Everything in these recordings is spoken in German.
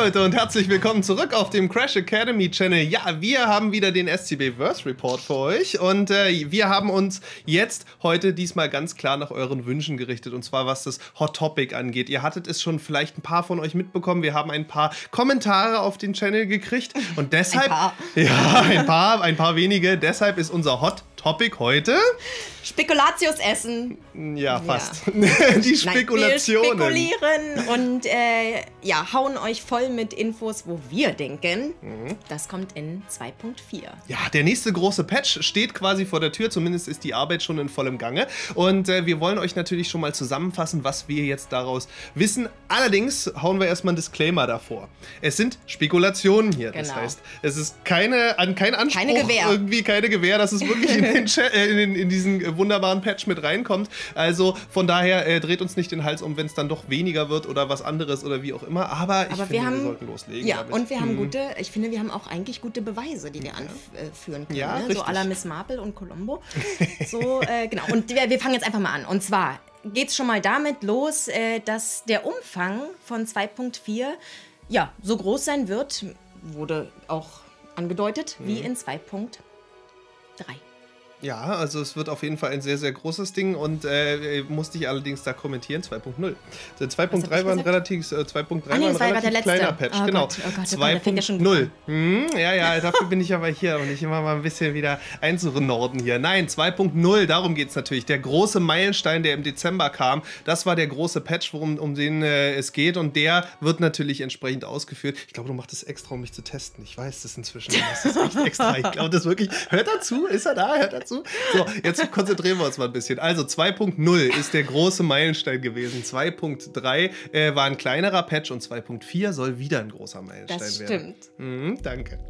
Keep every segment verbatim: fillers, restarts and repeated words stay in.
Leute und herzlich willkommen zurück auf dem Crash Academy Channel. Ja, wir haben wieder den S C B Verse Report für euch und äh, wir haben uns jetzt heute diesmal ganz klar nach euren Wünschen gerichtet und zwar was das Hot Topic angeht. Ihr hattet es schon vielleicht ein paar von euch mitbekommen, wir haben ein paar Kommentare auf den Channel gekriegt und deshalb... Ein paar. Ja, ein paar, ein paar wenige. Deshalb ist unser Hot Topic heute... Spekulatius essen. Ja, fast. Ja. Die Spekulationen. Nein, wir spekulieren und äh, ja, hauen euch voll mit Infos, wo wir denken, mhm. das kommt in zwei Punkt vier. Ja, der nächste große Patch steht quasi vor der Tür, zumindest ist die Arbeit schon in vollem Gange. Und äh, wir wollen euch natürlich schon mal zusammenfassen, was wir jetzt daraus wissen. Allerdings hauen wir erstmal einen Disclaimer davor. Es sind Spekulationen hier, das Genau. heißt, es ist keine, an, kein Anspruch, Keine Gewähr. irgendwie keine Gewähr, dass es wirklich in, den Chat, äh, in, in diesen äh, wunderbaren Patch mit reinkommt. Also von daher äh, dreht uns nicht den Hals um, wenn es dann doch weniger wird oder was anderes oder wie auch immer. Aber ich Aber finde, wir, wir, haben, sollten loslegen. Ja, damit. und wir haben Hm. gute, ich finde, wir haben auch eigentlich gute Beweise, die wir anführen können. Ja, ne? So richtig. à la Miss Marple und Columbo. So, äh, genau. Und wir, wir fangen jetzt einfach mal an. Und zwar geht es schon mal damit los, äh, dass der Umfang von zwei Punkt vier ja, so groß sein wird, wurde auch angedeutet, Hm. wie in zwei Punkt drei. Ja, also es wird auf jeden Fall ein sehr, sehr großes Ding und äh, musste ich allerdings da kommentieren, zwei Punkt null. zwei Punkt drei war ein relativ, äh, zwei Punkt drei Ah, nee, war ein das war relativ der kleiner letzte. Patch, Oh genau. Gott, oh Gott, oh zwei Gott, der fängt ja schon Punkt null. Hm, ja, ja, dafür bin ich aber hier und ich immer mal ein bisschen wieder einzunorden hier. Nein, zwei Punkt null, darum geht es natürlich. Der große Meilenstein, der im Dezember kam, das war der große Patch, worum, um den äh, es geht und der wird natürlich entsprechend ausgeführt. Ich glaube, du machst das extra, um mich zu testen. Ich weiß das inzwischen. Das ist echt extra. Ich glaube das wirklich. Hört dazu? Ist er da? Hört dazu? So, jetzt konzentrieren wir uns mal ein bisschen. Also zwei Punkt null ist der große Meilenstein gewesen. zwei Punkt drei äh, war ein kleinerer Patch und zwei Punkt vier soll wieder ein großer Meilenstein Das werden. stimmt. Mhm, danke.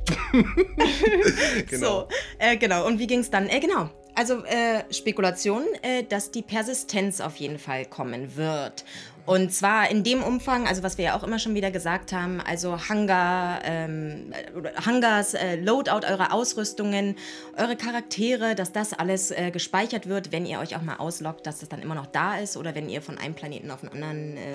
Genau. So, äh, genau. Und wie ging es dann? Äh, genau. Also äh, Spekulation, äh, dass die Persistenz auf jeden Fall kommen wird. Und zwar in dem Umfang, also was wir ja auch immer schon wieder gesagt haben, also Hangar, ähm, Hangars, äh, Loadout eurer Ausrüstungen, eure Charaktere, dass das alles äh, gespeichert wird, wenn ihr euch auch mal ausloggt, dass das dann immer noch da ist oder wenn ihr von einem Planeten auf den anderen äh,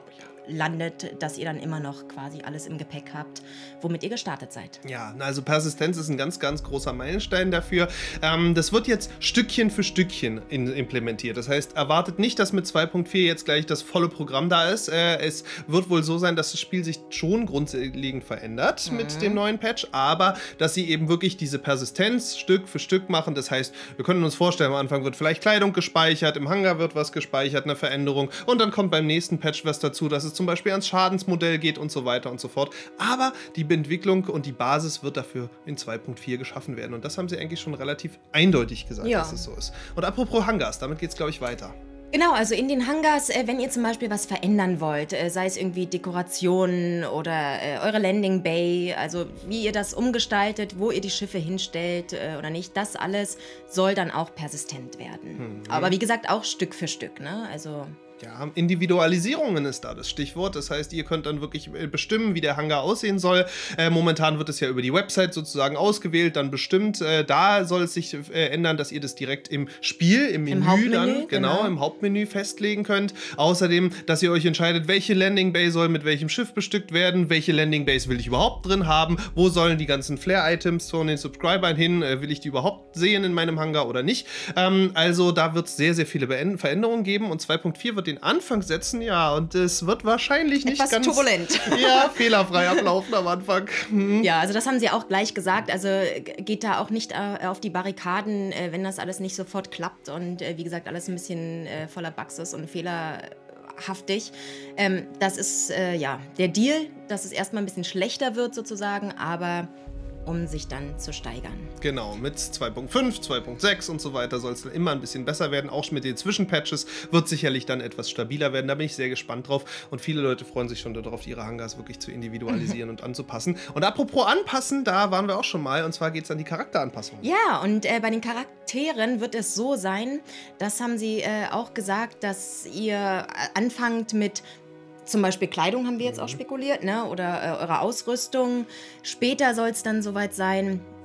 landet, dass ihr dann immer noch quasi alles im Gepäck habt, womit ihr gestartet seid. Ja, also Persistenz ist ein ganz, ganz großer Meilenstein dafür. Ähm, das wird jetzt Stückchen für Stückchen in, implementiert. Das heißt, erwartet nicht, dass mit zwei Punkt vier jetzt gleich das volle Programm da ist. Äh, es wird wohl so sein, dass das Spiel sich schon grundlegend verändert mhm. mit dem neuen Patch, aber dass sie eben wirklich diese Persistenz Stück für Stück machen. Das heißt, wir können uns vorstellen, am Anfang wird vielleicht Kleidung gespeichert, im Hangar wird was gespeichert, eine Veränderung und dann kommt beim nächsten Patch was dazu, dass es zum Beispiel ans Schadensmodell geht und so weiter und so fort. Aber die Entwicklung und die Basis wird dafür in zwei Punkt vier geschaffen werden. Und das haben sie eigentlich schon relativ eindeutig gesagt, ja. dass es so ist. Und apropos Hangars, damit geht es, glaube ich, weiter. Genau, also in den Hangars, äh, wenn ihr zum Beispiel was verändern wollt, äh, sei es irgendwie Dekorationen oder äh, eure Landing Bay, also wie ihr das umgestaltet, wo ihr die Schiffe hinstellt äh, oder nicht, das alles soll dann auch persistent werden. Mhm. Aber wie gesagt, auch Stück für Stück, ne? Also... Ja, Individualisierungen ist da das Stichwort. Das heißt, ihr könnt dann wirklich bestimmen, wie der Hangar aussehen soll. Äh, momentan wird es ja über die Website sozusagen ausgewählt, dann bestimmt. Äh, da soll es sich äh, ändern, dass ihr das direkt im Spiel, im Menü, Im Hauptmenü, dann, genau, genau, im Hauptmenü festlegen könnt. Außerdem, dass ihr euch entscheidet, welche Landing Bay soll mit welchem Schiff bestückt werden, welche Landing Bays will ich überhaupt drin haben, wo sollen die ganzen Flair-Items von den Subscribern hin, äh, will ich die überhaupt sehen in meinem Hangar oder nicht. Ähm, also da wird es sehr, sehr viele Be- Veränderungen geben und zwei Punkt vier wird den Anfang setzen, ja, und es wird wahrscheinlich nicht Etwas ganz turbulent. Ja, fehlerfrei ablaufen am Anfang. Hm. Ja, also das haben sie auch gleich gesagt, also geht da auch nicht äh, auf die Barrikaden, äh, wenn das alles nicht sofort klappt und äh, wie gesagt, alles ein bisschen äh, voller Bugs ist und fehlerhaftig. Ähm, das ist, äh, ja, der Deal, dass es erstmal ein bisschen schlechter wird sozusagen, aber um sich dann zu steigern. Genau, mit zwei Punkt fünf, zwei Punkt sechs und so weiter soll es dann immer ein bisschen besser werden. Auch mit den Zwischenpatches wird sicherlich dann etwas stabiler werden. Da bin ich sehr gespannt drauf. Und viele Leute freuen sich schon darauf, ihre Hangars wirklich zu individualisieren und anzupassen. Und apropos anpassen, da waren wir auch schon mal. Und zwar geht es an die Charakteranpassung. Ja, und äh, bei den Charakteren wird es so sein, das haben sie äh, auch gesagt, dass ihr anfangt mit zum Beispiel Kleidung haben wir jetzt auch spekuliert, ne? Oder äh, eure Ausrüstung. Später soll es dann soweit sein,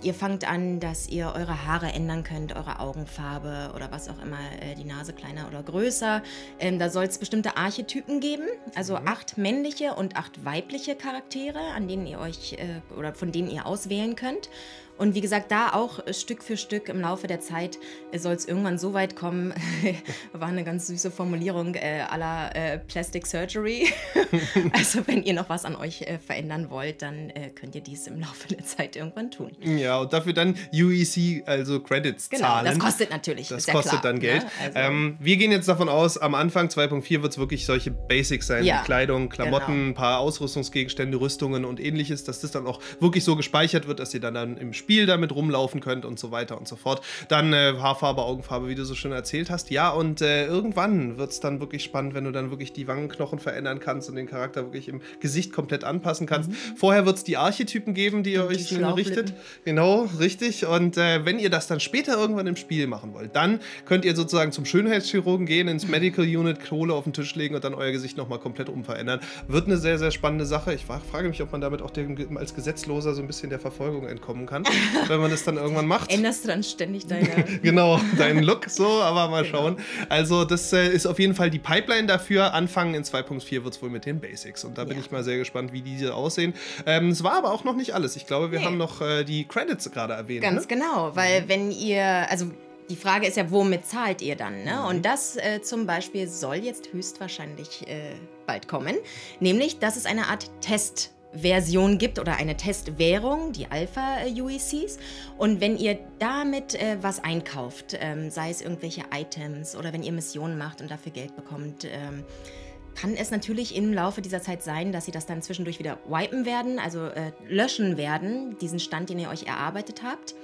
ihr fangt an, dass ihr eure Haare ändern könnt, eure Augenfarbe oder was auch immer, äh, die Nase kleiner oder größer. Ähm, da soll es bestimmte Archetypen geben, also mhm. acht männliche und acht weibliche Charaktere, an denen ihr euch äh, oder von denen ihr auswählen könnt. Und wie gesagt, da auch äh, Stück für Stück im Laufe der Zeit äh, soll es irgendwann so weit kommen, war eine ganz süße Formulierung äh, à la äh, Plastic Surgery. Also wenn ihr noch was an euch äh, verändern wollt, dann äh, könnt ihr dies im Laufe der Zeit irgendwann tun. Ja, und dafür dann U E C, also Credits genau, zahlen. Das kostet natürlich, Das ist ja kostet klar, dann Geld. Ne? Also ähm, wir gehen jetzt davon aus, am Anfang zwei Punkt vier wird es wirklich solche Basics sein, ja, wie Kleidung, Klamotten, genau. ein paar Ausrüstungsgegenstände, Rüstungen und ähnliches, dass das dann auch wirklich so gespeichert wird, dass ihr dann, dann im Spiel damit rumlaufen könnt und so weiter und so fort. Dann äh, Haarfarbe, Augenfarbe, wie du so schön erzählt hast. Ja, und äh, irgendwann wird es dann wirklich spannend, wenn du dann wirklich die Wangenknochen verändern kannst und den Charakter wirklich im Gesicht komplett anpassen kannst. Mhm. Vorher wird es die Archetypen geben, die ihr euch die richtet. Genau, richtig. Und äh, wenn ihr das dann später irgendwann im Spiel machen wollt, dann könnt ihr sozusagen zum Schönheitschirurgen gehen, ins Medical Unit, Kohle auf den Tisch legen und dann euer Gesicht nochmal komplett umverändern. Wird eine sehr, sehr spannende Sache. Ich frage mich, ob man damit auch dem, als Gesetzloser so ein bisschen der Verfolgung entkommen kann, wenn man das dann irgendwann macht. Änderst du dann ständig deine... genau, deinen Look so, aber mal genau. schauen. Also das äh, ist auf jeden Fall die Pipeline dafür. Anfangen in zwei Punkt vier wird es wohl mit den Basics. Und da bin ja. ich mal sehr gespannt, wie diese aussehen. Ähm, es war aber auch noch nicht alles. Ich glaube, wir nee. haben noch äh, die Credits gerade erwähnt. Ganz ne? genau, weil mhm. wenn ihr... also die Frage ist ja, womit zahlt ihr dann? Ne? Mhm. Und das äh, zum Beispiel soll jetzt höchstwahrscheinlich äh, bald kommen. Nämlich, dass es eine Art Test Version gibt oder eine Testwährung, die Alpha-U E Cs. Und wenn ihr damit äh, was einkauft, ähm, sei es irgendwelche Items oder wenn ihr Missionen macht und dafür Geld bekommt, ähm, kann es natürlich im Laufe dieser Zeit sein, dass sie das dann zwischendurch wieder wipen werden, also äh, löschen werden, diesen Stand, den ihr euch erarbeitet habt.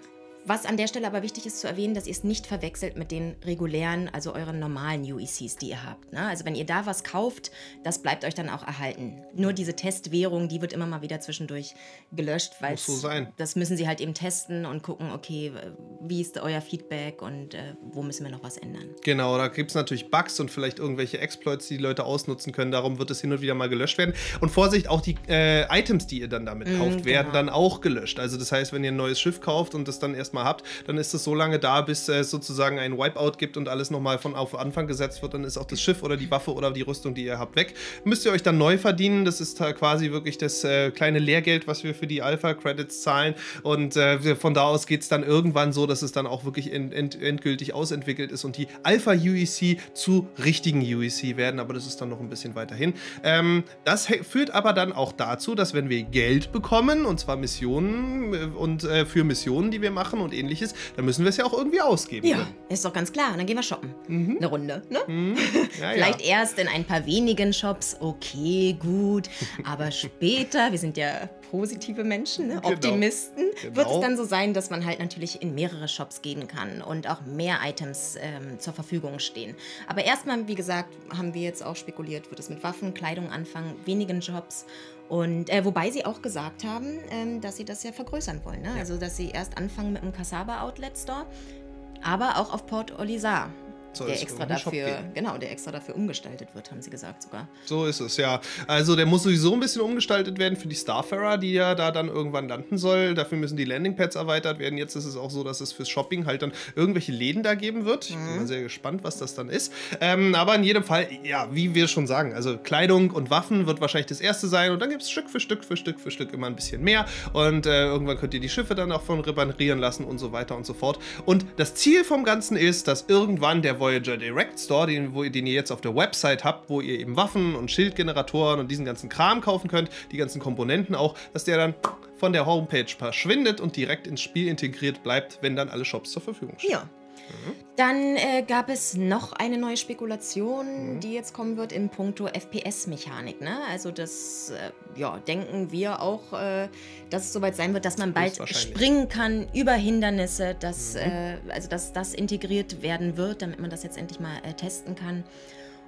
Was an der Stelle aber wichtig ist zu erwähnen, dass ihr es nicht verwechselt mit den regulären, also euren normalen U E Cs, die ihr habt. Ne? Also wenn ihr da was kauft, das bleibt euch dann auch erhalten. Nur diese Testwährung, die wird immer mal wieder zwischendurch gelöscht, weil muss so sein. Das müssen sie halt eben testen und gucken, okay, wie ist euer Feedback und äh, wo müssen wir noch was ändern. Genau, da gibt es natürlich Bugs und vielleicht irgendwelche Exploits, die die Leute ausnutzen können. Darum wird es hin und wieder mal gelöscht werden. Und Vorsicht, auch die äh, Items, die ihr dann damit kauft, mm, genau. werden dann auch gelöscht. Also das heißt, wenn ihr ein neues Schiff kauft und das dann erst mal habt, dann ist es so lange da, bis es sozusagen ein Wipeout gibt und alles nochmal von auf Anfang gesetzt wird. Dann ist auch das Schiff oder die Waffe oder die Rüstung, die ihr habt, weg. Müsst ihr euch dann neu verdienen. Das ist quasi wirklich das äh, kleine Lehrgeld, was wir für die Alpha-Credits zahlen. Und äh, von da aus geht es dann irgendwann so, dass es dann auch wirklich end end endgültig ausentwickelt ist und die Alpha-U E C zu richtigen U E C werden. Aber das ist dann noch ein bisschen weiter hin. Ähm, das führt aber dann auch dazu, dass wenn wir Geld bekommen, und zwar Missionen äh, und äh, für Missionen, die wir machen und ähnliches, dann müssen wir es ja auch irgendwie ausgeben. Ja, können. Ist doch ganz klar. Und dann gehen wir shoppen. Mhm. Eine Runde, ne? Mhm. Ja, Vielleicht ja. erst in ein paar wenigen Shops. Okay, gut. Aber später, wir sind ja positive Menschen, ne? Genau. Optimisten, Genau. wird es dann so sein, dass man halt natürlich in mehrere Shops gehen kann und auch mehr Items ähm, zur Verfügung stehen. Aber erstmal, wie gesagt, haben wir jetzt auch spekuliert, wird es mit Waffen, Kleidung anfangen, wenigen Jobs. Und äh, wobei sie auch gesagt haben, ähm, dass sie das ja vergrößern wollen. Ne? Ja. Also, dass sie erst anfangen mit dem Kasaba Outlet Store, aber auch auf Port Olisar. Soll Der extra, dafür, genau, der extra dafür umgestaltet wird, haben sie gesagt sogar. So ist es, ja. Also der muss sowieso ein bisschen umgestaltet werden für die Starfarer, die ja da dann irgendwann landen soll. Dafür müssen die Landingpads erweitert werden. Jetzt ist es auch so, dass es fürs Shopping halt dann irgendwelche Läden da geben wird. Ich bin Mhm. mal sehr gespannt, was das dann ist. Ähm, aber in jedem Fall, ja, wie wir schon sagen, also Kleidung und Waffen wird wahrscheinlich das erste sein. Und dann gibt es Stück für Stück für Stück für Stück immer ein bisschen mehr. Und äh, irgendwann könnt ihr die Schiffe dann auch von reparieren lassen und so weiter und so fort. Und das Ziel vom Ganzen ist, dass irgendwann der Voyager Direct Store, den, wo, den ihr jetzt auf der Website habt, wo ihr eben Waffen und Schildgeneratoren und diesen ganzen Kram kaufen könnt, die ganzen Komponenten auch, dass der dann von der Homepage verschwindet und direkt ins Spiel integriert bleibt, wenn dann alle Shops zur Verfügung stehen. Ja. Mhm. Dann äh, gab es noch eine neue Spekulation, mhm. die jetzt kommen wird in puncto F P S-Mechanik. Ne? Also das, äh, ja, denken wir auch, äh, dass es soweit sein wird, dass man bald springen kann über Hindernisse, dass, mhm. äh, also dass das integriert werden wird, damit man das jetzt endlich mal äh, testen kann.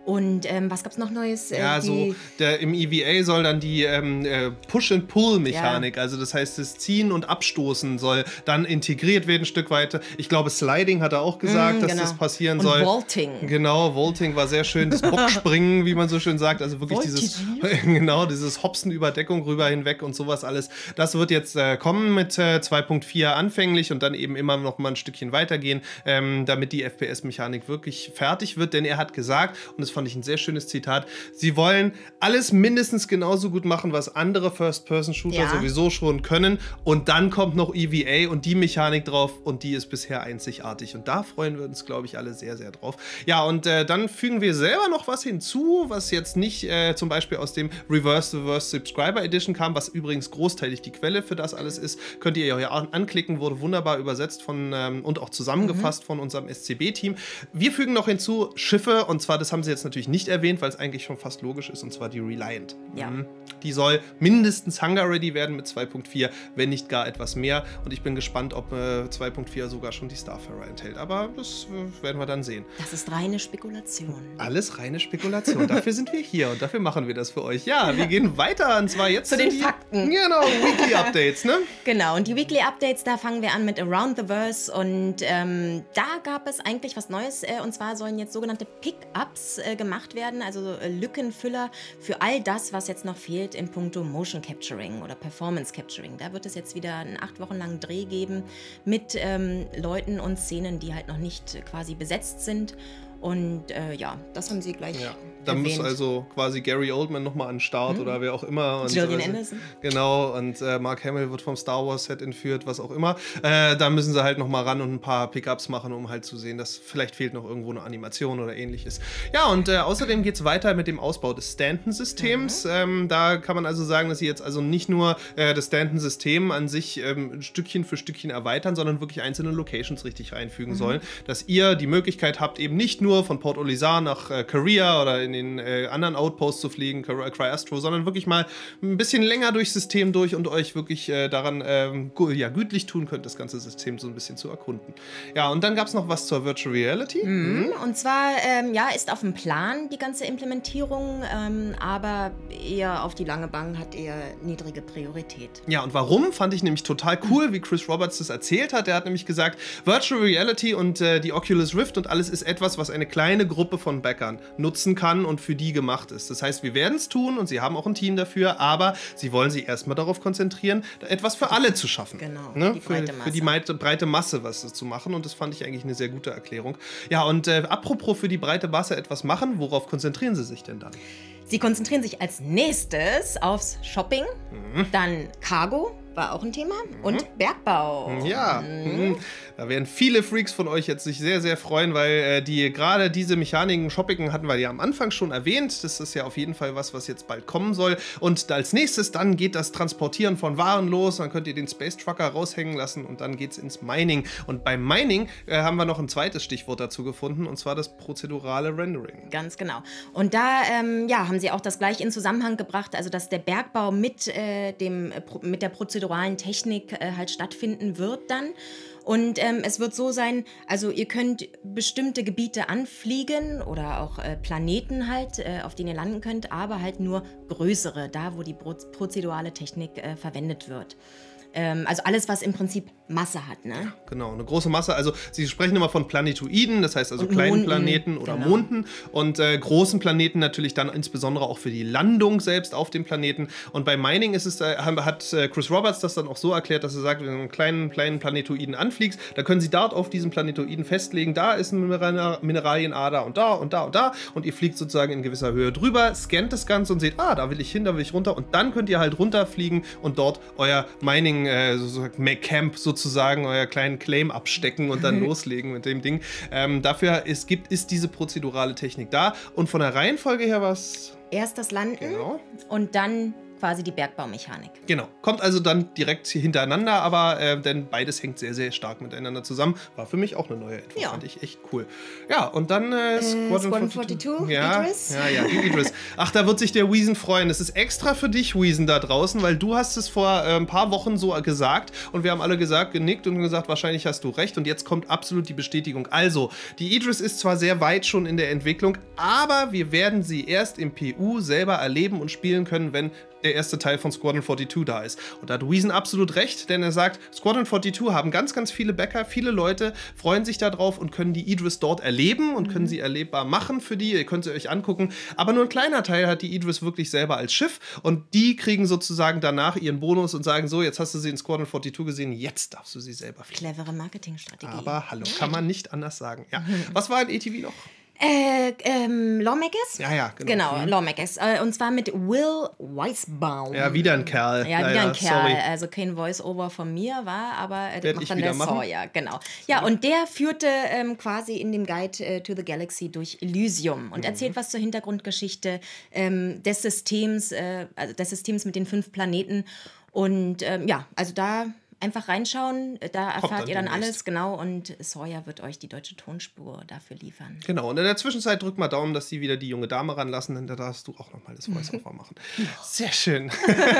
Und ähm, was gab es noch Neues? Äh, ja, so der, im E V A soll dann die ähm, äh, Push-and-Pull-Mechanik, ja. also das heißt, das Ziehen und Abstoßen soll dann integriert werden ein Stück weiter. Ich glaube, Sliding hat er auch gesagt, mm, dass genau. das passieren und soll. Vaulting. Genau, Vaulting war sehr schön. Das Bockspringen, wie man so schön sagt, also wirklich dieses, genau, dieses Hopsen über Deckung rüber hinweg und sowas alles. Das wird jetzt äh, kommen mit äh, zwei Punkt vier anfänglich und dann eben immer noch mal ein Stückchen weitergehen, ähm, damit die F P S-Mechanik wirklich fertig wird, denn er hat gesagt, und das fand ich ein sehr schönes Zitat, sie wollen alles mindestens genauso gut machen, was andere First-Person-Shooter ja. sowieso schon können und dann kommt noch E V A und die Mechanik drauf und die ist bisher einzigartig und da freuen wir uns, glaube ich, alle sehr, sehr drauf. Ja, und äh, dann fügen wir selber noch was hinzu, was jetzt nicht äh, zum Beispiel aus dem Reverse-to-Reverse Subscriber Edition kam, was übrigens großteilig die Quelle für das alles ist, könnt ihr ja anklicken, wurde wunderbar übersetzt von ähm, und auch zusammengefasst mhm. von unserem S C B-Team. Wir fügen noch hinzu Schiffe und zwar, das haben sie jetzt natürlich nicht erwähnt, weil es eigentlich schon fast logisch ist, und zwar die Reliant. Ja. Mhm. Die soll mindestens Hunger-ready werden mit zwei Punkt vier, wenn nicht gar etwas mehr. Und ich bin gespannt, ob äh, zwei Punkt vier sogar schon die Starfarer enthält. Aber das äh, werden wir dann sehen. Das ist reine Spekulation. Alles reine Spekulation. Dafür sind wir hier und dafür machen wir das für euch. Ja, wir gehen weiter und zwar jetzt zu den die, Fakten. Genau, Weekly Updates, ne? Genau, und die Weekly Updates, da fangen wir an mit Around the Verse und ähm, da gab es eigentlich was Neues äh, und zwar sollen jetzt sogenannte Pickups äh, gemacht werden, also äh, Lückenfüller für all das, was jetzt noch fehlt in puncto Motion Capturing oder Performance Capturing. Da wird es jetzt wieder einen acht Wochen langen Dreh geben mit ähm, Leuten und Szenen, die halt noch nicht quasi besetzt sind. Und äh, ja, das haben sie gleich ja, da muss also quasi Gary Oldman nochmal an den Start mhm. oder wer auch immer. Und Gillian also, Anderson. Genau, und äh, Mark Hamill wird vom Star Wars Set entführt, was auch immer. Äh, da müssen sie halt nochmal ran und ein paar Pickups machen, um halt zu sehen, dass vielleicht fehlt noch irgendwo eine Animation oder ähnliches. Ja, und äh, außerdem geht es weiter mit dem Ausbau des Stanton-Systems. Mhm. Ähm, da kann man also sagen, dass sie jetzt also nicht nur äh, das Stanton-System an sich ähm, Stückchen für Stückchen erweitern, sondern wirklich einzelne Locations richtig reinfügen mhm. sollen, dass ihr die Möglichkeit habt, eben nicht nur von Port Olisar nach äh, Korea oder in den äh, anderen Outposts zu fliegen, Cry-Astro, sondern wirklich mal ein bisschen länger durchs System durch und euch wirklich äh, daran ähm, gu ja, gütlich tun könnt, das ganze System so ein bisschen zu erkunden. Ja, und dann gab es noch was zur Virtual Reality. Mhm. Mhm. Und zwar, ähm, ja, ist auf dem Plan die ganze Implementierung, ähm, aber eher auf die lange Bank, hat eher niedrige Priorität. Ja, und warum? Fand ich nämlich total cool, wie Chris Roberts das erzählt hat. Er hat nämlich gesagt, Virtual Reality und äh, die Oculus Rift und alles ist etwas, was eine kleine Gruppe von Bäckern nutzen kann und für die gemacht ist. Das heißt, wir werden es tun und sie haben auch ein Team dafür, aber sie wollen sich erstmal darauf konzentrieren, etwas für alle zu schaffen. Genau, ne? die breite Masse. Für, für die breite, breite Masse was zu machen und das fand ich eigentlich eine sehr gute Erklärung. Ja, und äh, apropos für die breite Masse etwas machen, worauf konzentrieren sie sich denn dann? Sie konzentrieren sich als nächstes aufs Shopping, mhm. dann Cargo, war auch ein Thema, mhm. und Bergbau. Ja, mhm. da werden viele Freaks von euch jetzt sich sehr, sehr freuen, weil äh, die gerade diese Mechaniken, Shopping hatten wir ja am Anfang schon erwähnt. Das ist ja auf jeden Fall was, was jetzt bald kommen soll. Und als nächstes dann geht das Transportieren von Waren los. Dann könnt ihr den Space Trucker raushängen lassen und dann geht's ins Mining. Und beim Mining äh, haben wir noch ein zweites Stichwort dazu gefunden, und zwar das prozedurale Rendering. Ganz genau. Und da ähm, ja, haben sie auch das gleich in Zusammenhang gebracht, also dass der Bergbau mit, äh, dem, äh, mit der prozeduralen Technik äh, halt stattfinden wird dann. Und ähm, es wird so sein, also ihr könnt bestimmte Gebiete anfliegen oder auch äh, Planeten halt, äh, auf denen ihr landen könnt, aber halt nur größere, da wo die prozedurale Technik äh, verwendet wird. Also alles, was im Prinzip Masse hat, ne? Ja, genau, eine große Masse. Also sie sprechen immer von Planetoiden, das heißt also und kleinen Monden, Planeten oder genau. Monden. Und äh, großen Planeten natürlich dann insbesondere auch für die Landung selbst auf dem Planeten. Und bei Mining ist es, äh, hat äh, Chris Roberts das dann auch so erklärt, dass er sagt, wenn du einen kleinen, kleinen Planetoiden anfliegst, da können sie dort auf diesem Planetoiden festlegen, da ist ein Mineralienader und da und da und da. Und ihr fliegt sozusagen in gewisser Höhe drüber, scannt das Ganze und seht, ah, da will ich hin, da will ich runter. Und dann könnt ihr halt runterfliegen und dort euer Mining Äh, so, so Camp sozusagen, euer kleinen Claim abstecken und dann loslegen mit dem Ding. Ähm, dafür ist, gibt, ist diese prozedurale Technik da. Und von der Reihenfolge her was... Erst das Landen genau. und dann quasi die Bergbaumechanik. Genau, kommt also dann direkt hier hintereinander, aber äh, denn beides hängt sehr, sehr stark miteinander zusammen. War für mich auch eine neue Info, ja. Fand ich echt cool. Ja, und dann äh, Squadron zweiundvierzig, ja, Idris. Ja, ja, die Idris. Ach, da wird sich der Weason freuen. Das ist extra für dich, Weason, da draußen, weil du hast es vor äh, ein paar Wochen so gesagt und wir haben alle gesagt, genickt und gesagt, wahrscheinlich hast du recht und jetzt kommt absolut die Bestätigung. Also, die Idris ist zwar sehr weit schon in der Entwicklung, aber wir werden sie erst im P U selber erleben und spielen können, wenn der erste Teil von Squadron zweiundvierzig da ist. Und da hat Weason absolut recht, denn er sagt, Squadron zweiundvierzig haben ganz, ganz viele Bäcker, viele Leute freuen sich darauf und können die Idris dort erleben und mhm. können sie erlebbar machen für die. Ihr könnt sie euch angucken. Aber nur ein kleiner Teil hat die Idris wirklich selber als Schiff und die kriegen sozusagen danach ihren Bonus und sagen so, jetzt hast du sie in Squadron zweiundvierzig gesehen, jetzt darfst du sie selber fliegen. Clevere Marketingstrategie. Aber hallo, kann man nicht anders sagen. Ja. Was war in A T V noch? Äh, ähm, Lawmakers? Ja, ja, genau. Genau, mhm. Lawmakers. Äh, und zwar mit Will Weisbaum. Ja, wieder ein Kerl. Ja, wieder ja, ein Kerl. Sorry. Also kein Voice-Over von mir war, aber äh, das Werd macht ich dann wieder der machen. Sawyer, genau. Ja, und der führte ähm, quasi in dem Guide äh, to the Galaxy durch Elysium und mhm. erzählt was zur Hintergrundgeschichte ähm, des Systems, äh, also des Systems mit den fünf Planeten. Und ähm, ja, also da einfach reinschauen, da erfahrt dann ihr dann demnächst alles, genau, und Sawyer wird euch die deutsche Tonspur dafür liefern. Genau, und in der Zwischenzeit drückt mal Daumen, dass sie wieder die junge Dame ranlassen, denn da darfst du auch nochmal das Voice-Over machen. Sehr schön.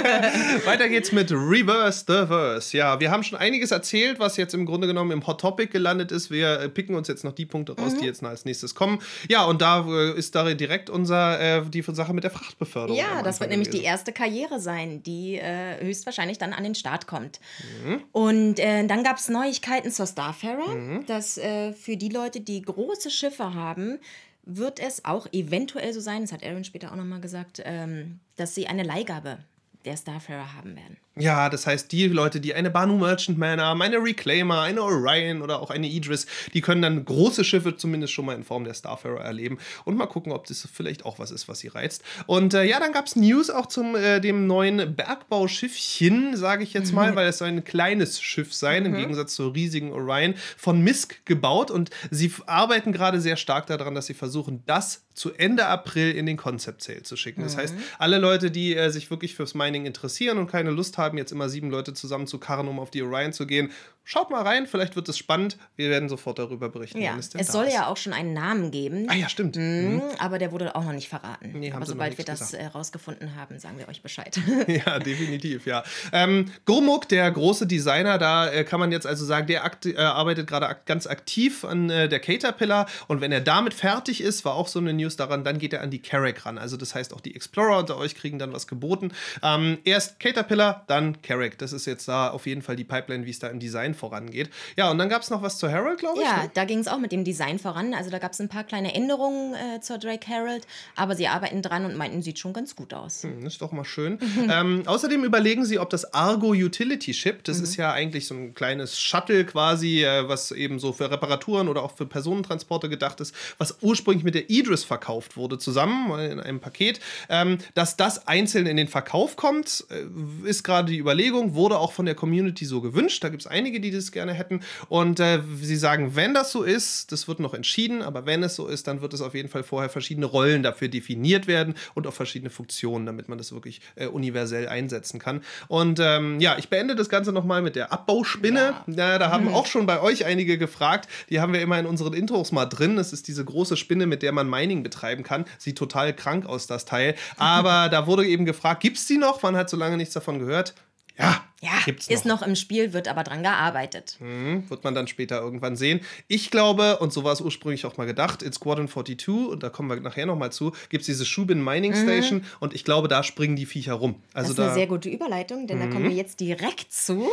Weiter geht's mit Reverse the Verse. Ja, wir haben schon einiges erzählt, was jetzt im Grunde genommen im Hot Topic gelandet ist. Wir picken uns jetzt noch die Punkte raus, mhm. die jetzt als nächstes kommen. Ja, und da äh, ist da direkt unser, äh, die Sache mit der Frachtbeförderung. Ja, das wird nämlich gewesen. Die erste Karriere sein, die äh, höchstwahrscheinlich dann an den Start kommt. Mhm. Und äh, dann gab es Neuigkeiten zur Starfarer, mhm. dass äh, für die Leute, die große Schiffe haben, wird es auch eventuell so sein, das hat Aaron später auch nochmal gesagt, ähm, dass sie eine Leihgabe der Starfarer haben werden. Ja, das heißt, die Leute, die eine Banu Merchantman haben, eine Reclaimer, eine Orion oder auch eine Idris, die können dann große Schiffe zumindest schon mal in Form der Starfarer erleben und mal gucken, ob das vielleicht auch was ist, was sie reizt. Und äh, ja, dann gab es News auch zum äh, dem neuen Bergbauschiffchen, sage ich jetzt mal, mhm. weil es soll ein kleines Schiff sein, mhm. im Gegensatz zur riesigen Orion, von Misk gebaut und sie arbeiten gerade sehr stark daran, dass sie versuchen, das zu Ende April in den Concept Sale zu schicken. Das mhm. heißt, alle Leute, die äh, sich wirklich fürs Mining interessieren und keine Lust haben, jetzt immer sieben Leute zusammenzukarren, um auf die Orion zu gehen, schaut mal rein, vielleicht wird es spannend. Wir werden sofort darüber berichten, ja, wenn es denn es da soll ist. ja auch schon einen Namen geben. Ah ja, stimmt. Mhm, mhm. Aber der wurde auch noch nicht verraten. Nee, aber sobald wir das äh, rausgefunden haben, sagen wir euch Bescheid. Ja, definitiv, ja. Ähm, Gurmuk, der große Designer, da äh, kann man jetzt also sagen, der akt- äh, arbeitet gerade ak- ganz aktiv an äh, der Caterpillar und wenn er damit fertig ist, war auch so eine News daran, dann geht er an die Carrack ran. Also das heißt, auch die Explorer unter euch kriegen dann was geboten. Ähm, erst Caterpillar, dann Carrack. Das ist jetzt da auf jeden Fall die Pipeline, wie es da im Design vorangeht. Ja, und dann gab es noch was zur Herald, glaube ich. Ja, ne? Da ging es auch mit dem Design voran. Also da gab es ein paar kleine Änderungen äh, zur Drake Herald, aber sie arbeiten dran und meinten, sieht schon ganz gut aus. Hm, ist doch mal schön. ähm, außerdem überlegen sie, ob das Argo Utility Ship, das mhm. ist ja eigentlich so ein kleines Shuttle quasi, äh, was eben so für Reparaturen oder auch für Personentransporte gedacht ist, was ursprünglich mit der Idris verkauft wurde, zusammen in einem Paket, ähm, dass das einzeln in den Verkauf kommt, äh, ist gerade die Überlegung, wurde auch von der Community so gewünscht. Da gibt es einige, die das gerne hätten. Und äh, sie sagen, wenn das so ist, das wird noch entschieden, aber wenn es so ist, dann wird es auf jeden Fall vorher verschiedene Rollen dafür definiert werden und auch verschiedene Funktionen, damit man das wirklich äh, universell einsetzen kann. Und ähm, ja, ich beende das Ganze nochmal mit der Abbauspinne. Ja. Ja, da haben mhm. auch schon bei euch einige gefragt. Die haben wir immer in unseren Intros mal drin. Das ist diese große Spinne, mit der man Mining betreiben kann. Sieht total krank aus, das Teil. Aber da wurde eben gefragt, gibt es die noch? Man hat so lange nichts davon gehört. Ja, ja gibt's noch. Ist noch im Spiel, wird aber dran gearbeitet. Mhm, wird man dann später irgendwann sehen. Ich glaube, und so war es ursprünglich auch mal gedacht, in Squadron zweiundvierzig, und da kommen wir nachher nochmal zu, gibt es diese Shubin Mining Station mhm. und ich glaube, da springen die Viecher rum. Also das ist da eine sehr gute Überleitung, denn mhm. da kommen wir jetzt direkt zu.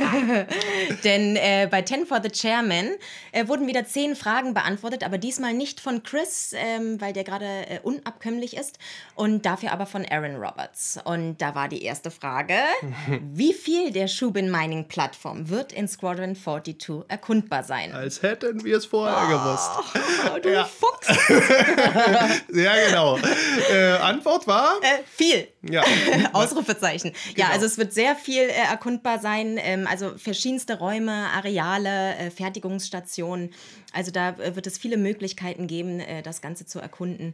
Denn äh, bei ten for the Chairman äh, wurden wieder zehn Fragen beantwortet, aber diesmal nicht von Chris, ähm, weil der gerade äh, unabkömmlich ist, und dafür aber von Aaron Roberts. Und da war die erste Frage: Wie viel der Shubin Mining Plattform wird in Squadron zweiundvierzig erkundbar sein? Als hätten wir es vorher oh, gewusst. Du ja. Fuchs! Ja, genau. Äh, Antwort war? Äh, viel. Ja. Ausrufezeichen. Genau. Ja, also es wird sehr viel äh, erkundbar sein. Ähm, also verschiedenste Räume, Areale, äh, Fertigungsstationen. Also da äh, wird es viele Möglichkeiten geben, äh, das Ganze zu erkunden.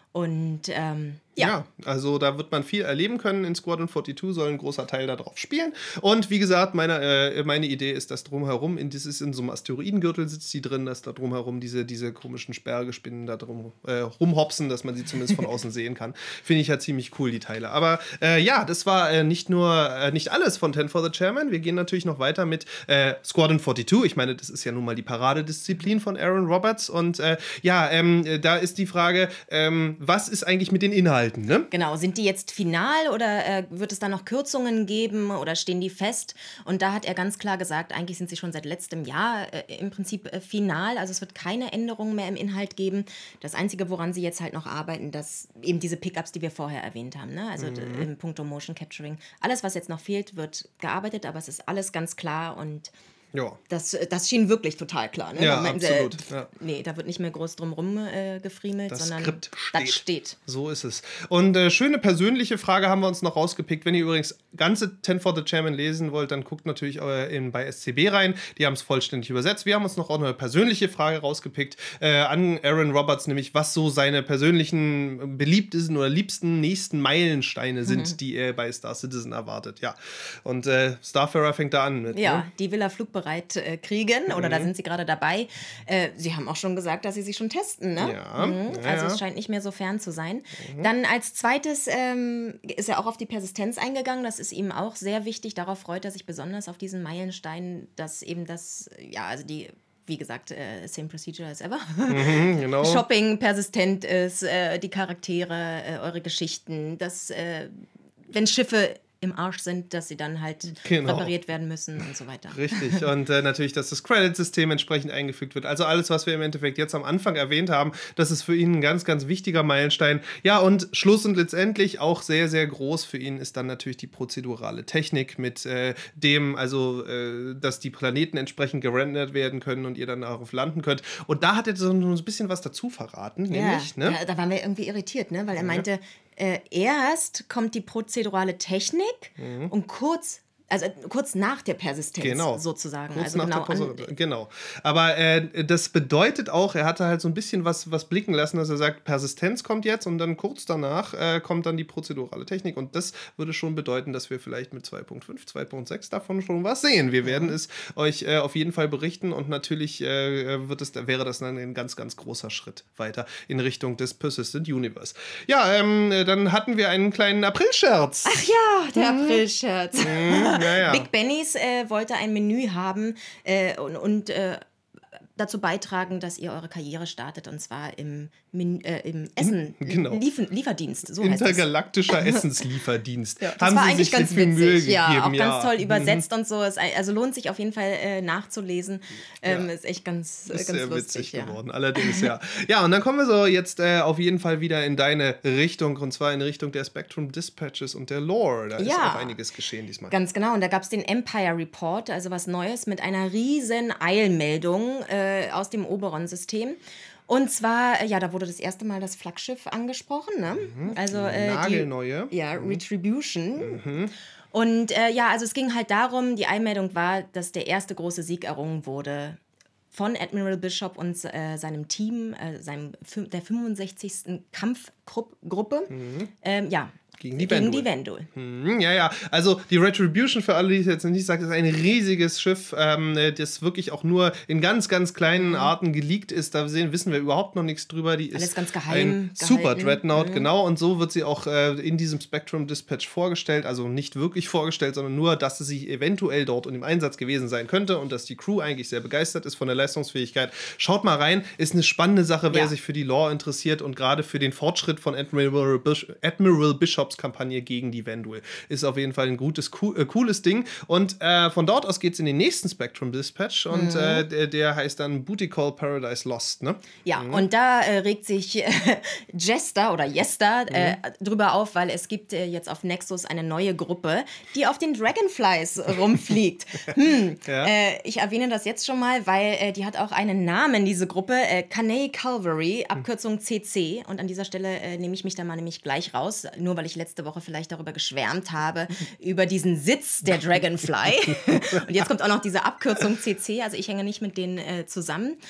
Und ähm, ja. ja, also da wird man viel erleben können. In Squadron zweiundvierzig soll ein großer Teil darauf spielen. Und wie gesagt, meine, äh, meine Idee ist, dass drumherum, in, das ist in so einem Asteroidengürtel sitzt die drin, dass da drumherum diese, diese komischen Sperrgespinnen da drum äh, rumhopsen, dass man sie zumindest von außen sehen kann. Finde ich ja ziemlich cool, die Teile. Aber äh, ja, das war äh, nicht nur, äh, nicht alles von Ten for the Chairman. Wir gehen natürlich noch weiter mit äh, Squadron zweiundvierzig. Ich meine, das ist ja nun mal die Paradedisziplin von Aaron Roberts. Und äh, ja, ähm, da ist die Frage, ähm, was ist eigentlich mit den Inhalten? Ne? Genau, sind die jetzt final oder äh, wird es da noch Kürzungen geben oder stehen die fest? Und da hat er ganz klar gesagt, eigentlich sind sie schon seit letztem Jahr äh, im Prinzip äh, final. Also es wird keine Änderungen mehr im Inhalt geben. Das Einzige, woran sie jetzt halt noch arbeiten, dass eben diese Pickups, die wir vorher erwähnt haben, ne? Also mhm. im Punkto Motion Capturing. Alles, was jetzt noch fehlt, wird gearbeitet, aber es ist alles ganz klar und ja. Das, das schien wirklich total klar. Ne? Ja, meinten, absolut. Äh, ja. Nee, da wird nicht mehr groß drum rum äh, gefriemelt, das sondern Skript steht. das steht. So ist es. Und äh, schöne persönliche Frage haben wir uns noch rausgepickt. Wenn ihr übrigens ganze Ten for the Chairman lesen wollt, dann guckt natürlich äh, in, bei S C B rein. Die haben es vollständig übersetzt. Wir haben uns noch auch eine persönliche Frage rausgepickt äh, an Aaron Roberts, nämlich was so seine persönlichen beliebtesten oder liebsten nächsten Meilensteine sind, mhm. die er bei Star Citizen erwartet. Ja. Und äh, Starfarer fängt da an mit. Ja, ne? die will er flugbereit äh, kriegen. Oder mhm. da sind sie gerade dabei. Äh, sie haben auch schon gesagt, dass sie sich schon testen. Ne? Ja. Mhm. Ja, also ja. es scheint nicht mehr so fern zu sein. Mhm. Dann als zweites ähm, ist er auch auf die Persistenz eingegangen. Das ist ihm auch sehr wichtig. Darauf freut er sich besonders auf diesen Meilenstein, dass eben das, ja, also die wie gesagt, äh, same procedure as ever. Mhm, genau. Shopping persistent ist, äh, die Charaktere, äh, eure Geschichten, dass äh, wenn Schiffe im Arsch sind, dass sie dann halt genau. repariert werden müssen und so weiter. Richtig. Und äh, natürlich, dass das Credit-System entsprechend eingefügt wird. Also alles, was wir im Endeffekt jetzt am Anfang erwähnt haben, das ist für ihn ein ganz, ganz wichtiger Meilenstein. Ja, und Schluss und letztendlich auch sehr, sehr groß für ihn ist dann natürlich die prozedurale Technik mit äh, dem, also, äh, dass die Planeten entsprechend gerendert werden können und ihr dann darauf landen könnt. Und da hat er so ein bisschen was dazu verraten, ja, nämlich, ne? Da, da waren wir irgendwie irritiert, ne? Weil er meinte, ja. Äh, erst kommt die prozedurale Technik mhm. und kurz, also kurz nach der Persistenz genau. sozusagen. Kurz also nach genau, der Pause, genau. Aber äh, das bedeutet auch, er hatte halt so ein bisschen was, was blicken lassen, dass er sagt, Persistenz kommt jetzt und dann kurz danach äh, kommt dann die prozedurale Technik. Und das würde schon bedeuten, dass wir vielleicht mit zwei Punkt fünf, zwei Punkt sechs davon schon was sehen. Wir werden mhm. es euch äh, auf jeden Fall berichten und natürlich äh, wird es, wäre das dann ein ganz, ganz großer Schritt weiter in Richtung des Persistent Universe. Ja, ähm, dann hatten wir einen kleinen Aprilscherz. Ach ja, der mhm. Aprilscherz. Mhm. Ja, ja. Big Benny's äh, wollte ein Menü haben äh, und, und äh, dazu beitragen, dass ihr eure Karriere startet und zwar im, Min, äh, im Essen, genau. Lief Lieferdienst. So Intergalaktischer Essenslieferdienst. Ja, das Haben war Sie eigentlich sich ganz viel Mühe witzig. Ja, gegeben, auch ja. ganz toll übersetzt mhm. und so. Es, also lohnt sich auf jeden Fall äh, nachzulesen. Ähm, ja. Ist echt ganz, äh, ist ganz sehr lustig. witzig Ja. geworden, allerdings, ja. Ja, und dann kommen wir so jetzt äh, auf jeden Fall wieder in deine Richtung und zwar in Richtung der Spectrum Dispatches und der Lore. Da ja. ist auch einiges geschehen diesmal. Ganz genau. Und da gab es den Empire Report, also was Neues mit einer riesen Eilmeldung äh, aus dem Oberon-System. Und zwar, ja, da wurde das erste Mal das Flaggschiff angesprochen, ne? Mhm. Also äh, Nagelneue. Die, ja, mhm. Retribution. Mhm. Und äh, ja, also es ging halt darum, die Einmeldung war, dass der erste große Sieg errungen wurde von Admiral Bishop und äh, seinem Team, äh, seinem, der fünfundsechzigsten Kampfgruppe. Mhm. Ähm, ja, Gegen die Gegen Vendul. die Vendul. Hm, ja, ja. Also die Retribution, für alle, die es jetzt nicht sagen, ist ein riesiges Schiff, ähm, das wirklich auch nur in ganz, ganz kleinen Arten geleakt ist. Da sehen, wissen wir überhaupt noch nichts drüber. Die Alles ist ganz geheim ein super gehalten. Dreadnought, mhm. genau. Und so wird sie auch äh, in diesem Spectrum Dispatch vorgestellt. Also nicht wirklich vorgestellt, sondern nur, dass sie eventuell dort und im Einsatz gewesen sein könnte und dass die Crew eigentlich sehr begeistert ist von der Leistungsfähigkeit. Schaut mal rein. Ist eine spannende Sache, wer ja. sich für die Lore interessiert und gerade für den Fortschritt von Admiral, Bish- Admiral Bishops Kampagne gegen die Vendul. Ist auf jeden Fall ein gutes, cool, äh, cooles Ding. Und äh, von dort aus geht es in den nächsten Spectrum Dispatch und mhm. äh, der, der heißt dann Booty Call Paradise Lost, ne? Ja, mhm. und da äh, regt sich äh, Jester oder Jester mhm. äh, drüber auf, weil es gibt äh, jetzt auf Nexus eine neue Gruppe, die auf den Dragonflies rumfliegt. hm, ja. äh, ich erwähne das jetzt schon mal, weil äh, die hat auch einen Namen, diese Gruppe, äh, Cannae Calvary, Abkürzung C C. Und an dieser Stelle äh, nehme ich mich da mal nämlich gleich raus, nur weil ich letzte Woche vielleicht darüber geschwärmt habe, über diesen Sitz der Dragonfly. Und jetzt kommt auch noch diese Abkürzung C C, also ich hänge nicht mit denen äh, zusammen.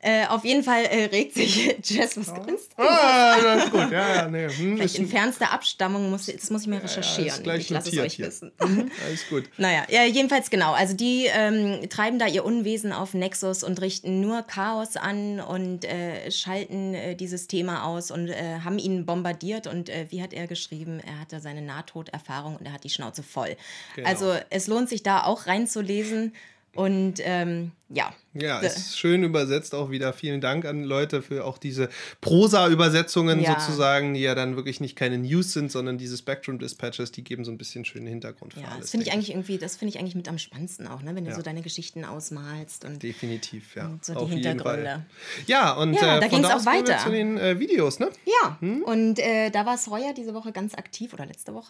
Äh, auf jeden Fall äh, regt sich Jess, was grinst du? Ah, das ist gut, ja, ja, nee. Hm, Vielleicht in fernster Abstammung, muss, das muss ich mal recherchieren. Ja, ja, ich lasse es euch hier. wissen. Mhm, alles gut. Naja, ja, jedenfalls genau. Also die ähm, treiben da ihr Unwesen auf Nexus und richten nur Chaos an und äh, schalten äh, dieses Thema aus und äh, haben ihn bombardiert. Und äh, wie hat er geschrieben? Er hatte seine Nahtoderfahrung und er hat die Schnauze voll. Genau. Also es lohnt sich da auch reinzulesen. Und ähm, ja. Ja, ist schön übersetzt auch wieder. Vielen Dank an Leute für auch diese Prosa-Übersetzungen Ja. sozusagen, die ja dann wirklich nicht keine News sind, sondern diese Spectrum-Dispatches, die geben so ein bisschen schönen Hintergrund für Ja, alles. das finde ich denke eigentlich irgendwie, das finde ich eigentlich mit am spannendsten auch, ne? Wenn du Ja. so deine Geschichten ausmalst und, Definitiv, ja. und so die Auf jeden Hintergründe. Fall. Ja, und Ja, äh, da von ging's da auch aus kommen wir weiter. zu den äh, Videos, ne? Ja, und äh, da war Sawyer diese Woche ganz aktiv oder letzte Woche.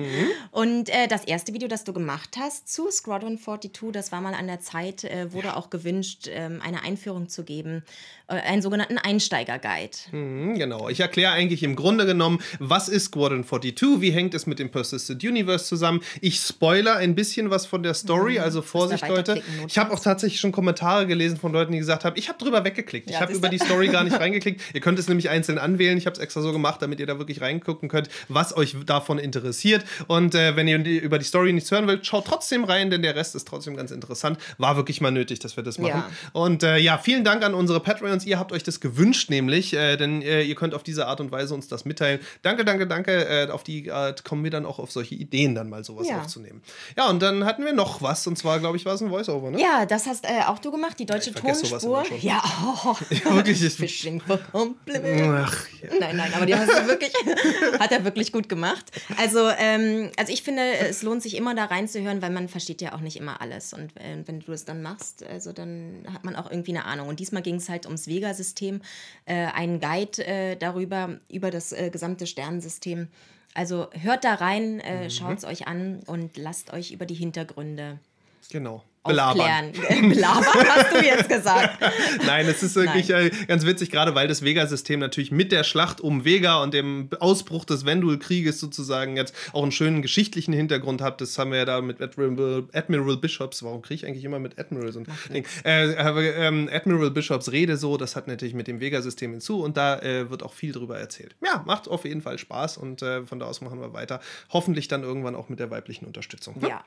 Und äh, das erste Video, das du gemacht hast zu Squadron zweiundvierzig, das war mal an der Zeit, äh, wurde auch gewünscht, ähm, eine Einführung zu geben, äh, einen sogenannten Einsteiger-Guide. Mhm, genau. Ich erkläre eigentlich im Grunde genommen, was ist Squadron zweiundvierzig, wie hängt es mit dem Persistent Universe zusammen. Ich spoiler ein bisschen was von der Story, Mhm. also Vorsicht, da Leute. weiterklicken, Ich habe auch tatsächlich schon Kommentare gelesen von Leuten, die gesagt haben, ich habe drüber weggeklickt. Ich Ja, habe siehst über du? die Story gar nicht reingeklickt. Ihr könnt es nämlich einzeln anwählen. Ich habe es extra so gemacht, damit ihr da wirklich reingucken könnt, was euch davon interessiert. Und äh, wenn ihr die, über die Story nichts hören wollt, schaut trotzdem rein, denn der Rest ist trotzdem ganz interessant. War wirklich mal nötig, dass wir das machen. Ja. Und äh, ja, vielen Dank an unsere Patreons. Ihr habt euch das gewünscht, nämlich, äh, denn äh, ihr könnt auf diese Art und Weise uns das mitteilen. Danke, danke, danke. Äh, auf die Art kommen wir dann auch auf solche Ideen, dann mal sowas Ja. aufzunehmen. Ja, und dann hatten wir noch was. Und zwar, glaube ich, war es ein Voice-Over, ne? Ja, das hast äh, auch du gemacht, die deutsche Ja, ich vergesse sowas Tonspur. immer schon. Ja, oh. Ja, wirklich. Ich, Fishing for Compliment. ach, ja. Nein, nein, aber die hast du wirklich, hat er wirklich gut gemacht. Also, ähm, also ich finde, es lohnt sich immer da reinzuhören, weil man versteht ja auch nicht immer alles. Und äh, wenn du es dann machst, also dann hat man auch irgendwie eine Ahnung. Und diesmal ging es halt ums Vega-System, äh, einen Guide äh, darüber, über das äh, gesamte Sternensystem. Also hört da rein, äh, Mhm. schaut es euch an und lasst euch über die Hintergründe Genau. Belabern. aufklären. Belabern hast du jetzt gesagt. Nein, es ist wirklich äh, ganz witzig, gerade weil das Vega-System natürlich mit der Schlacht um Vega und dem Ausbruch des Vendul-Krieges sozusagen jetzt auch einen schönen geschichtlichen Hintergrund hat. Das haben wir ja da mit Admiral, Admiral Bishops, warum kriege ich eigentlich immer mit Admirals und Ding? Äh, ähm, Admiral Bishops Rede so, das hat natürlich mit dem Vega-System hinzu und da äh, wird auch viel drüber erzählt. Ja, macht auf jeden Fall Spaß und äh, von da aus machen wir weiter. Hoffentlich dann irgendwann auch mit der weiblichen Unterstützung. Ja.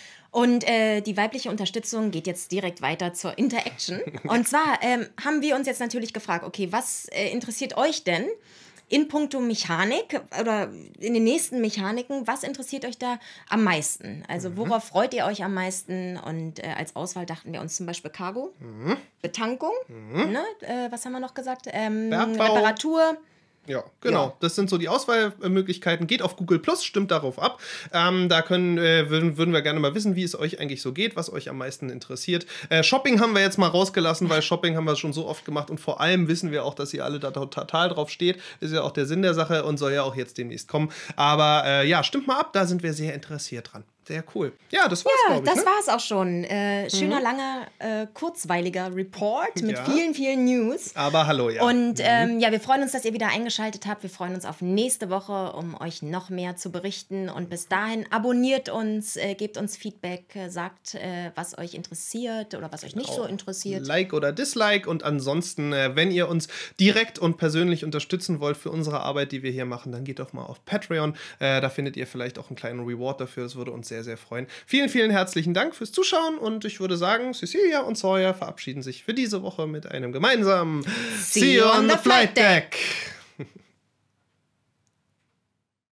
Und äh, die weibliche Unterstützung geht jetzt direkt weiter zur Interaction. Und zwar ähm, haben wir uns jetzt natürlich gefragt, okay, was äh, interessiert euch denn in puncto Mechanik oder in den nächsten Mechaniken, was interessiert euch da am meisten? Also worauf freut ihr euch am meisten? Und äh, als Auswahl dachten wir uns zum Beispiel Cargo, Mhm. Betankung, ne? äh, was haben wir noch gesagt? Ähm, Bergbau. Reparatur. Ja, genau. Ja. Das sind so die Auswahlmöglichkeiten. Geht auf Google Plus, stimmt darauf ab. Ähm, da können, äh, würden, würden wir gerne mal wissen, wie es euch eigentlich so geht, was euch am meisten interessiert. Äh, Shopping haben wir jetzt mal rausgelassen, weil Shopping haben wir schon so oft gemacht und vor allem wissen wir auch, dass ihr alle da total drauf steht. Ist ja auch der Sinn der Sache und soll ja auch jetzt demnächst kommen. Aber äh, ja, stimmt mal ab, da sind wir sehr interessiert dran. Sehr cool. Ja, das war's, Ja, glaube ich. das ne? war's auch schon. Äh, schöner, langer, äh, kurzweiliger Report mit Ja. vielen, vielen News. Aber hallo, ja. Und ähm, ja, wir freuen uns, dass ihr wieder eingeschaltet habt. Wir freuen uns auf nächste Woche, um euch noch mehr zu berichten. Und bis dahin abonniert uns, äh, gebt uns Feedback, äh, sagt, äh, was euch interessiert oder was euch nicht so interessiert. Like oder Dislike und ansonsten, äh, wenn ihr uns direkt und persönlich unterstützen wollt für unsere Arbeit, die wir hier machen, dann geht doch mal auf Patreon. Äh, da findet ihr vielleicht auch einen kleinen Reward dafür. Das würde uns sehr, sehr freuen. Vielen, vielen herzlichen Dank fürs Zuschauen und ich würde sagen, Cecilia und Sawyer verabschieden sich für diese Woche mit einem gemeinsamen See you on the flight deck.